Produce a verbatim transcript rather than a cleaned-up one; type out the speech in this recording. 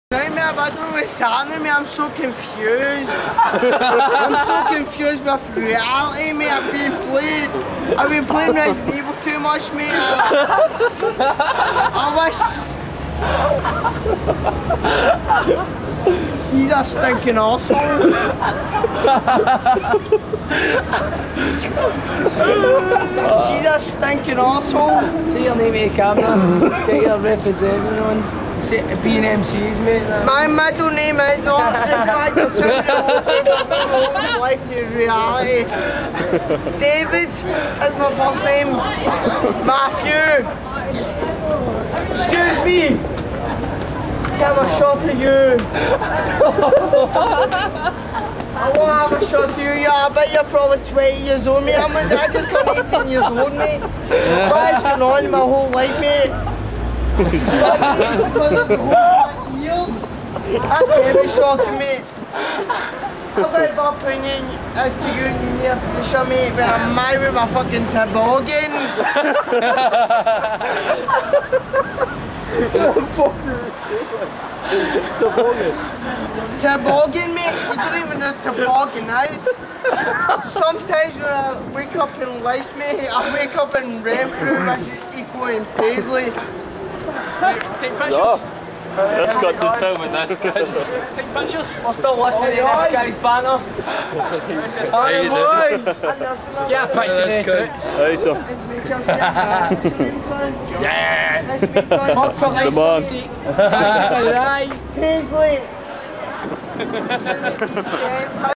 Right, mate, I don't know what's happening, mate. I'm so confused. I'm so confused with reality, mate. I've been playing. I've been playing Resident Evil too much, mate. I, I wish. He's a stinking arsehole. She's a stinking arsehole. Say your name to the camera. Get your representing on. Say being M Cs, mate. My middle name is not. In fact, I'm just going life to reality. David is my first name. Matthew. Excuse me. Have a shot of you. I won't have a shot of you. Yeah, I bet you're probably twenty years old, mate. I'm, I just turned eighteen years old, mate. What is going on my whole life, mate? That's heavy shocking, mate. I've got to go putting in uh, to you in the near future, mate, when I'm married with my fucking toboggan. Toboggan. Toboggan, mate. You don't even know what toboggan is. Sometimes when I wake up in life, mate, I wake up in Renfrew, which is equal in Paisley. Take pictures. No. That's got this filming this. Take pictures. We're still listening to this guy's banner. How you doing? Yeah, picture good. Hey, so. Yeah. Hot for life. Come on. Right. Paisley.